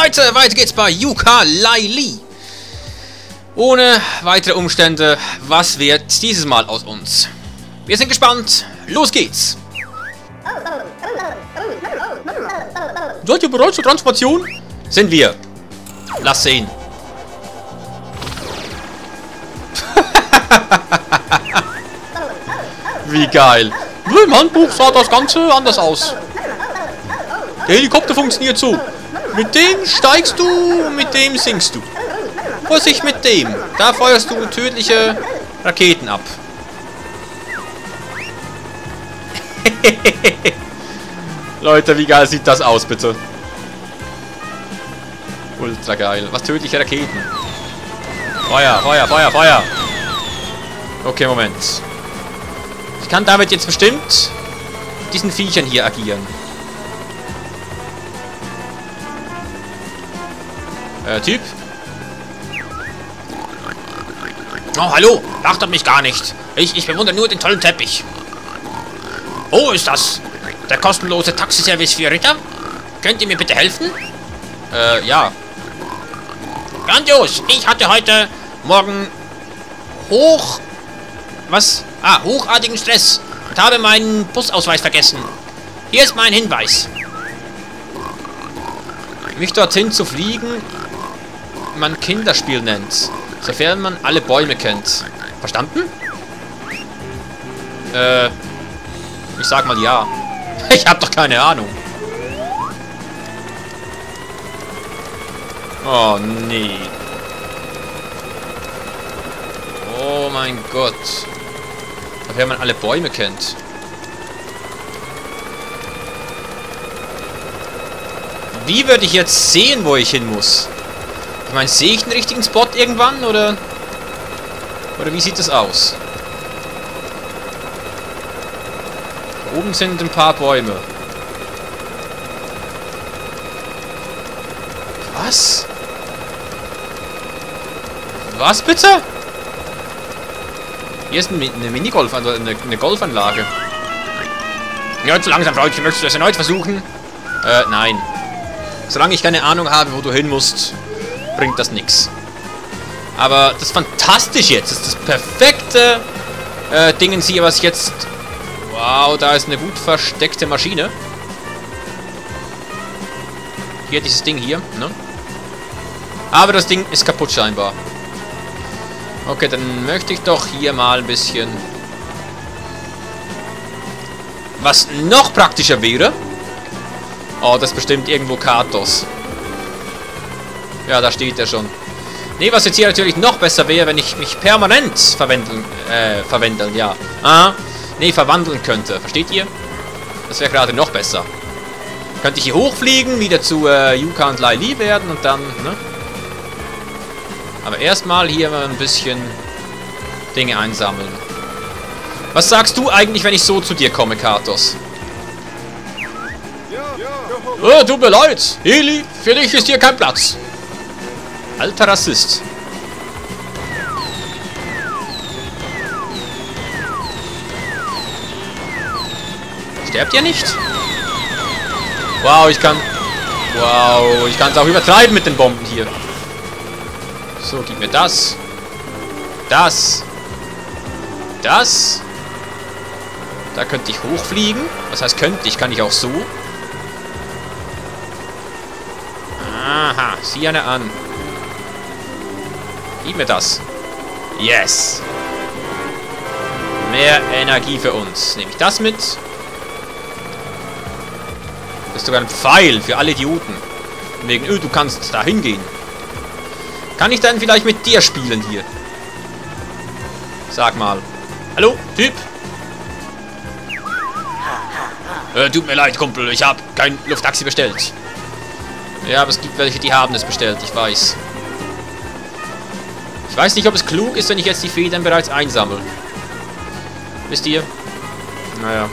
Leute, weiter geht's bei Yooka-Laylee. Ohne weitere Umstände, was wird dieses Mal aus uns? Wir sind gespannt. Los geht's. Seid ihr bereit zur Transformation? Sind wir. Lass sehen. Wie geil. Nur im Handbuch sah das Ganze anders aus. Der Helikopter funktioniert so. Mit dem steigst du und mit dem sinkst du. Vorsicht mit dem. Da feuerst du tödliche Raketen ab. Leute, wie geil sieht das aus, bitte? Ultra geil. Was tödliche Raketen. Feuer, Feuer, Feuer, Feuer. Okay, Moment. Ich kann damit jetzt bestimmt diesen Viechern hier agieren. Typ. Oh, hallo. Achtet mich gar nicht. Ich bewundere nur den tollen Teppich. Oh, ist das der kostenlose Taxiservice für Ritter? Könnt ihr mir bitte helfen? Ja. Grandios. Ich hatte heute Morgen hochartigen Stress und habe meinen Busausweis vergessen. Hier ist mein Hinweis. Mich dorthin zu fliegen, man Kinderspiel nennt, sofern man alle Bäume kennt. Verstanden? Ich sag mal ja. Ich hab doch keine Ahnung. Oh, nee. Oh mein Gott. Sofern man alle Bäume kennt. Wie würde ich jetzt sehen, wo ich hin muss? Ich meine, sehe ich den richtigen Spot irgendwann, oder wie sieht es aus? Da oben sind ein paar Bäume. Was? Was bitte? Hier ist eine Minigolf, also eine Golfanlage. Ja, zu langsam, Freundchen. Möchtest du das erneut versuchen? Nein. Solange ich keine Ahnung habe, wo du hin musst, bringt das nichts. Aber das ist fantastisch jetzt. Das ist das perfekte Dingens hier, was ich jetzt... Wow, da ist eine gut versteckte Maschine. Hier, dieses Ding hier, ne? Aber das Ding ist kaputt scheinbar. Okay, dann möchte ich doch hier mal ein bisschen... Was noch praktischer wäre... Oh, das ist bestimmt irgendwo Katos. Ja, da steht er schon. Nee, was jetzt hier natürlich noch besser wäre, wenn ich mich permanent verwandeln, ja. Nee, verwandeln könnte. Versteht ihr? Das wäre gerade noch besser. Könnte ich hier hochfliegen, wieder zu Yooka-Laylee werden und dann, ne? Aber erstmal hier mal ein bisschen Dinge einsammeln. Was sagst du eigentlich, wenn ich so zu dir komme, Katos? Tut mir leid, Heli, für dich ist hier kein Platz. Alter Rassist. Sterbt ihr nicht? Wow, ich kann es auch übertreiben mit den Bomben hier. So, gib mir das. Das. Das. Da könnte ich hochfliegen. Was heißt könnte ich? Kann ich auch so. Aha, sieh eine an. Gib mir das. Yes. Mehr Energie für uns. Nehme ich das mit. Das ist sogar ein Pfeil für alle Idioten. Wegen, du kannst da hingehen. Kann ich dann vielleicht mit dir spielen hier? Sag mal. Hallo, Typ? Tut mir leid, Kumpel. Ich habe kein Lufttaxi bestellt. Ja, aber es gibt welche, die haben es bestellt. Ich weiß. Ich weiß nicht, ob es klug ist, wenn ich jetzt die Federn bereits einsammle. Wisst ihr? Naja.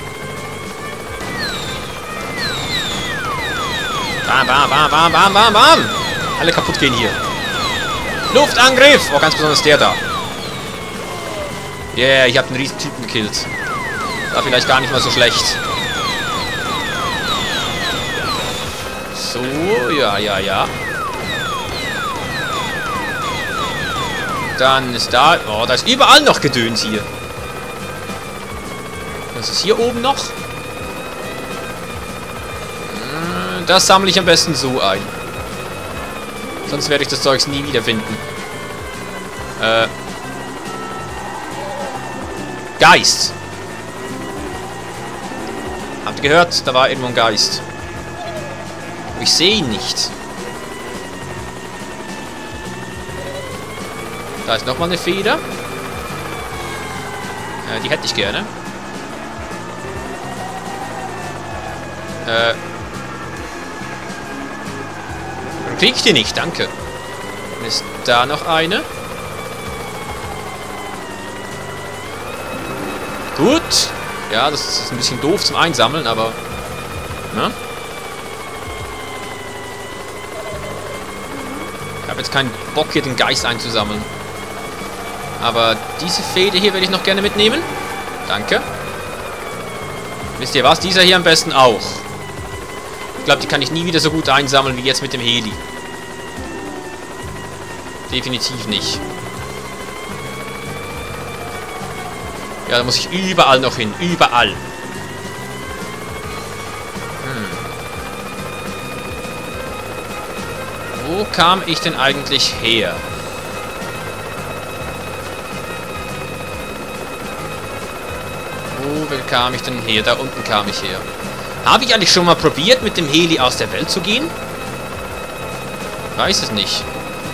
Bam, bam, bam, bam, bam, bam, bam. Alle kaputt gehen hier. Luftangriff! Oh, ganz besonders der da. Yeah, ich habe einen riesen Typen gekillt. War vielleicht gar nicht mal so schlecht. So, ja, ja, ja. Dann ist da... Oh, da ist überall noch Gedöns hier. Was ist hier oben noch? Das sammle ich am besten so ein. Sonst werde ich das Zeugs nie wiederfinden. Geist. Habt ihr gehört? Da war irgendwo ein Geist. Ich sehe ihn nicht. Da ist nochmal eine Feder. Die hätte ich gerne. Warum krieg ich die nicht? Danke. Dann ist da noch eine. Gut. Ja, das ist ein bisschen doof zum Einsammeln, aber... Na? Ich habe jetzt keinen Bock, hier den Geist einzusammeln. Aber diese Feder hier werde ich noch gerne mitnehmen. Danke. Wisst ihr was? Dieser hier am besten auch. Ich glaube, die kann ich nie wieder so gut einsammeln wie jetzt mit dem Heli. Definitiv nicht. Ja, da muss ich überall noch hin. Überall. Wo kam ich denn eigentlich her? Wo kam ich denn her? Da unten kam ich her. Habe ich eigentlich schon mal probiert, mit dem Heli aus der Welt zu gehen? Weiß es nicht.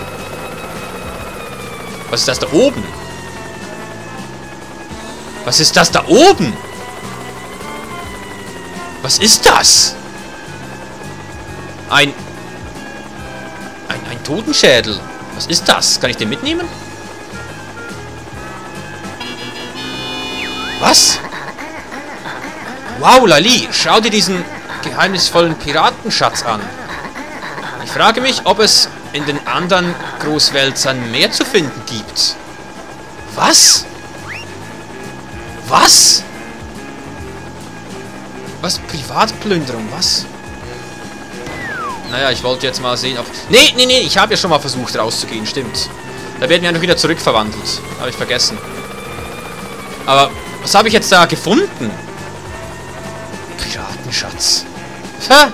Was ist das da oben? Was ist das da oben? Was ist das? Ein Totenschädel. Was ist das? Kann ich den mitnehmen? Was? Wow, Lali, schau dir diesen geheimnisvollen Piratenschatz an. Ich frage mich, ob es in den anderen Großwälzern mehr zu finden gibt. Was? Was? Was? Privatplünderung, was? Naja, ich wollte jetzt mal sehen, ob... Nee, ich habe ja schon mal versucht rauszugehen, stimmt. Da werden wir noch wieder zurückverwandelt. Habe ich vergessen. Aber was habe ich jetzt da gefunden? Piratenschatz. Ha!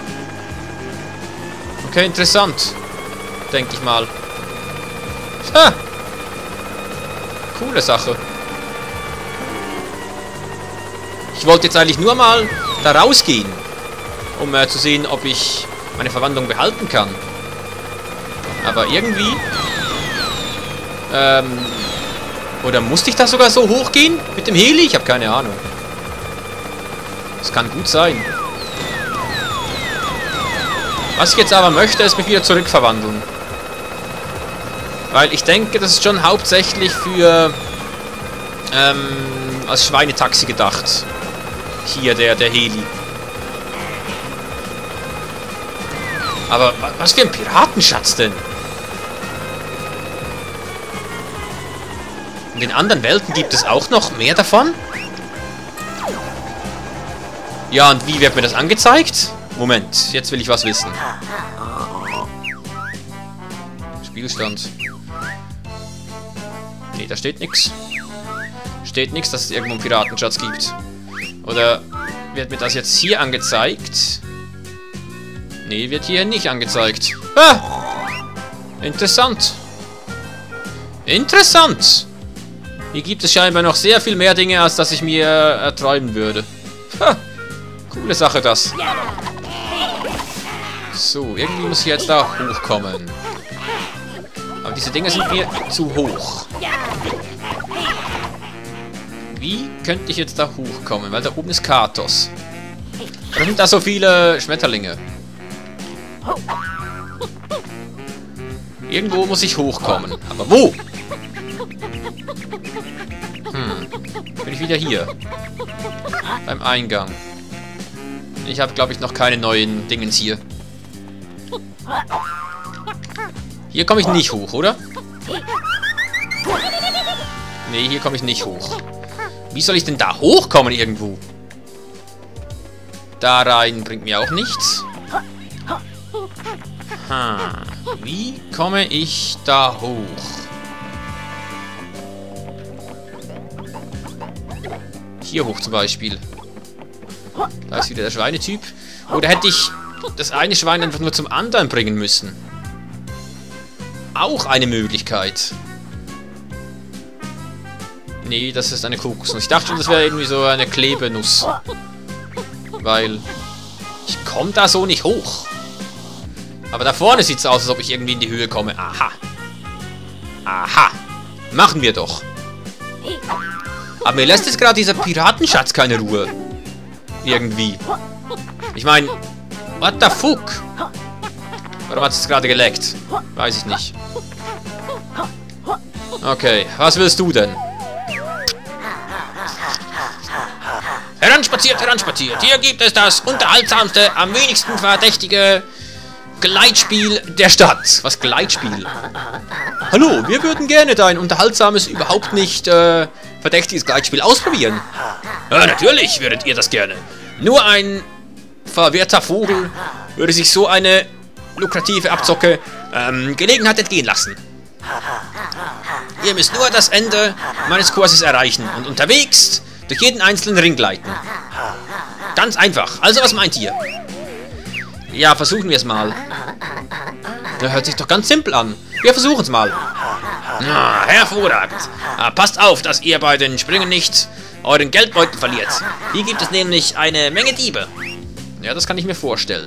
Okay, interessant. Denke ich mal. Ha! Coole Sache. Ich wollte jetzt eigentlich nur mal da rausgehen, um zu sehen, ob ich meine Verwandlung behalten kann. Aber irgendwie... oder musste ich da sogar so hochgehen? Mit dem Heli? Ich habe keine Ahnung. Das kann gut sein. Was ich jetzt aber möchte, ist mich wieder zurückverwandeln. Weil ich denke, das ist schon hauptsächlich für... als Schweinetaxi gedacht. Hier, der Heli. Aber was für ein Piratenschatz denn? In den anderen Welten gibt es auch noch mehr davon? Ja, und wie wird mir das angezeigt? Moment, jetzt will ich was wissen. Spielstand. Nee, da steht nichts. Steht nichts, dass es irgendwo einen Piratenschatz gibt. Oder wird mir das jetzt hier angezeigt? Nee, wird hier nicht angezeigt. Ah! Interessant. Interessant. Hier gibt es scheinbar noch sehr viel mehr Dinge, als dass ich mir erträumen würde. Ha! Coole Sache, das. So, irgendwie muss ich jetzt da hochkommen. Aber diese Dinge sind mir zu hoch. Wie könnte ich jetzt da hochkommen? Weil da oben ist Katos. Warum sind da so viele Schmetterlinge? Irgendwo muss ich hochkommen. Aber wo? Bin ich wieder hier. Beim Eingang. Ich habe, glaube ich, noch keine neuen Dingens hier. Hier komme ich nicht hoch, oder? Nee, hier komme ich nicht hoch. Wie soll ich denn da hochkommen irgendwo? Da rein bringt mir auch nichts. Wie komme ich da hoch? Hier hoch zum Beispiel. Da ist wieder der Schweinetyp. Oder hätte ich das eine Schwein einfach nur zum anderen bringen müssen? Auch eine Möglichkeit. Nee, das ist eine Kokosnuss. Ich dachte schon, das wäre irgendwie so eine Klebenuss. Weil ich komme da so nicht hoch. Aber da vorne sieht es aus, als ob ich irgendwie in die Höhe komme. Aha. Aha. Machen wir doch. Aber mir lässt jetzt gerade dieser Piratenschatz keine Ruhe. Irgendwie. Ich meine, what the fuck? Warum hat es gerade geleckt? Weiß ich nicht. Okay, was willst du denn? Heranspaziert, heranspaziert. Hier gibt es das unterhaltsamste, am wenigsten verdächtige Gleitspiel der Stadt. Was Gleitspiel? Hallo, wir würden gerne dein unterhaltsames, überhaupt nicht verdächtiges Gleitspiel ausprobieren. Ja, natürlich würdet ihr das gerne. Nur ein verwirrter Vogel würde sich so eine lukrative Abzocke Gelegenheit entgehen lassen. Ihr müsst nur das Ende meines Kurses erreichen und unterwegs durch jeden einzelnen Ring gleiten. Ganz einfach. Also, was meint ihr? Ja, versuchen wir es mal. Das hört sich doch ganz simpel an. Wir versuchen es mal. Ah, hervorragend. Passt auf, dass ihr bei den Sprüngen nicht euren Geldbeutel verliert. Hier gibt es nämlich eine Menge Diebe. Ja, das kann ich mir vorstellen.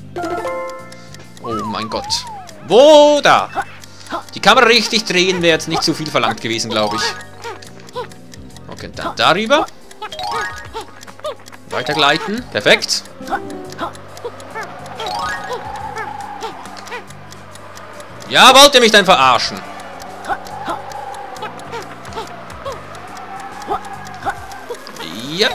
Oh mein Gott. Wo da? Die Kamera richtig drehen wäre jetzt nicht zu viel verlangt gewesen, glaube ich. Okay, dann darüber. Weitergleiten. Perfekt. Ja, wollt ihr mich denn verarschen? Ja.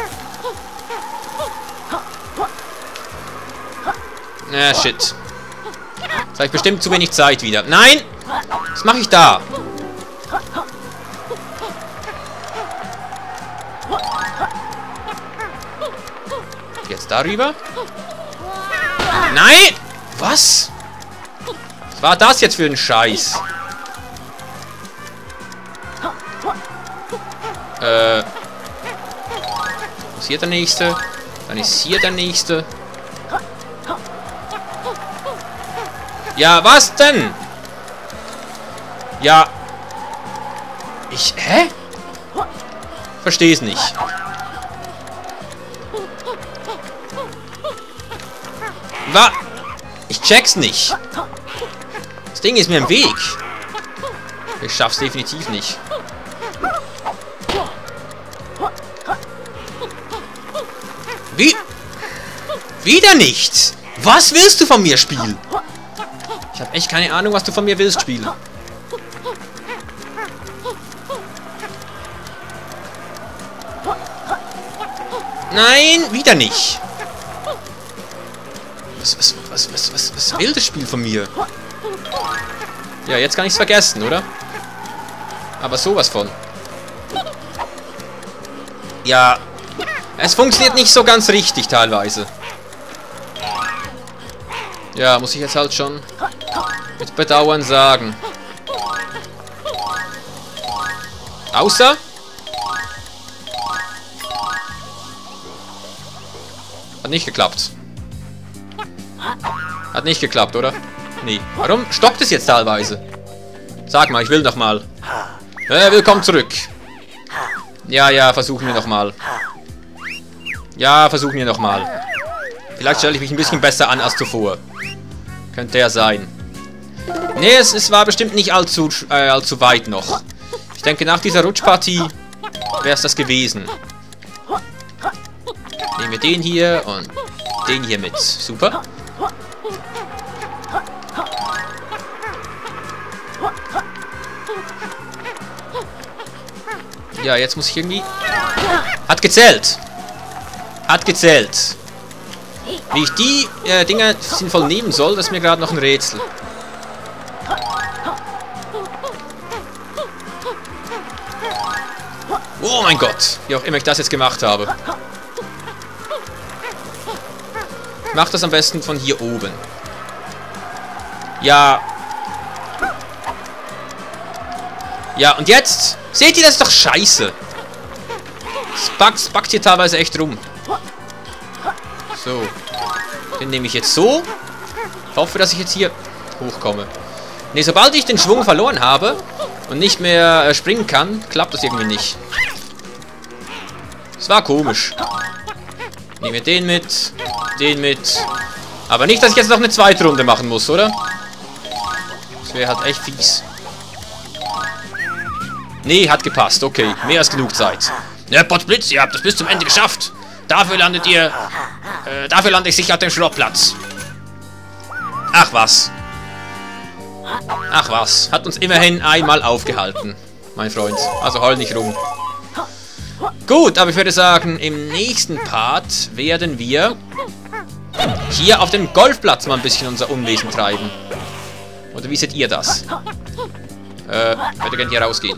Shit. Jetzt habe ich bestimmt zu wenig Zeit wieder. Nein! Was mache ich da? Jetzt darüber. Nein! Was? Was war das jetzt für ein Scheiß? Ist hier der nächste? Dann ist hier der nächste. Ja, was denn? Ja. Hä? Verstehe es nicht. Ich check's nicht. Das Ding ist mir im Weg. Ich schaff's definitiv nicht. Wieder nicht. Was willst du von mir, Spiel? Ich habe echt keine Ahnung, was du von mir willst, Spiel. Nein, wieder nicht. Was will das Spiel von mir? Ja, jetzt kann ich es vergessen, oder? Aber sowas von. Ja, es funktioniert nicht so ganz richtig teilweise. Ja, muss ich jetzt halt schon mit Bedauern sagen. Außer... Hat nicht geklappt. Hat nicht geklappt, oder? Nee. Warum stockt es jetzt teilweise? Sag mal, ich will noch mal. Willkommen zurück. Ja, versuchen wir noch mal. Ja, versuchen wir noch mal. Vielleicht stelle ich mich ein bisschen besser an als zuvor. Könnte ja sein. Nee, es war bestimmt nicht allzu weit noch. Ich denke, nach dieser Rutschpartie wäre es das gewesen. Nehmen wir den hier und den hier mit. Super. Ja, jetzt muss ich irgendwie... Hat gezählt. Hat gezählt. Wie ich die Dinger sinnvoll nehmen soll, das ist mir gerade noch ein Rätsel. Oh mein Gott. Wie auch immer ich das jetzt gemacht habe. Ich mache das am besten von hier oben. Ja. Ja, und jetzt? Seht ihr, das ist doch scheiße. Es backt hier teilweise echt rum. So. Den nehme ich jetzt so. Ich hoffe, dass ich jetzt hier hochkomme. Ne, sobald ich den Schwung verloren habe und nicht mehr springen kann, klappt das irgendwie nicht. Das war komisch. Nehmen wir den mit. Den mit. Aber nicht, dass ich jetzt noch eine zweite Runde machen muss, oder? Das wäre halt echt fies. Nee, hat gepasst. Okay, mehr als genug Zeit. Ja, Potzblitz, ihr habt das bis zum Ende geschafft. Dafür landet ihr... dafür lande ich sicher auf dem Schrottplatz. Ach was. Ach was. Hat uns immerhin einmal aufgehalten, mein Freund. Also heul nicht rum. Gut, aber ich würde sagen, im nächsten Part werden wir hier auf dem Golfplatz mal ein bisschen unser Unwesen treiben. Oder wie seht ihr das? Ich würde gerne hier rausgehen.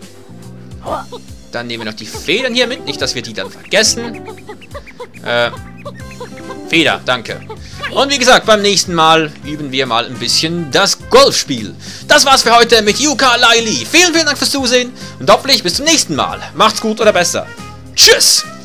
Dann nehmen wir noch die Federn hier mit. Nicht, dass wir die dann vergessen. Feder, danke. Und wie gesagt, beim nächsten Mal üben wir mal ein bisschen das Golfspiel. Das war's für heute mit Yooka-Laylee. Vielen, vielen Dank fürs Zusehen und hoffentlich bis zum nächsten Mal. Macht's gut oder besser. Tschüss!